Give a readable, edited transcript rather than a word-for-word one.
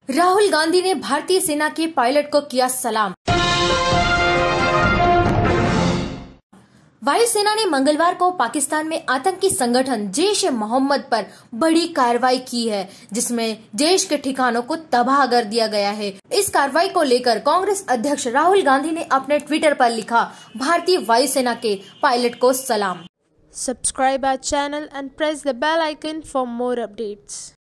राहुल गांधी ने भारतीय सेना के पायलट को किया सलाम। वायुसेना ने मंगलवार को पाकिस्तान में आतंकी संगठन जैश-ए-मोहम्मद पर बड़ी कार्रवाई की है, जिसमें देश के ठिकानों को तबाह कर दिया गया है। इस कार्रवाई को लेकर कांग्रेस अध्यक्ष राहुल गांधी ने अपने ट्विटर पर लिखा, भारतीय वायुसेना के पायलट को सलाम। Subscribe our channel and press the bell icon for more updates.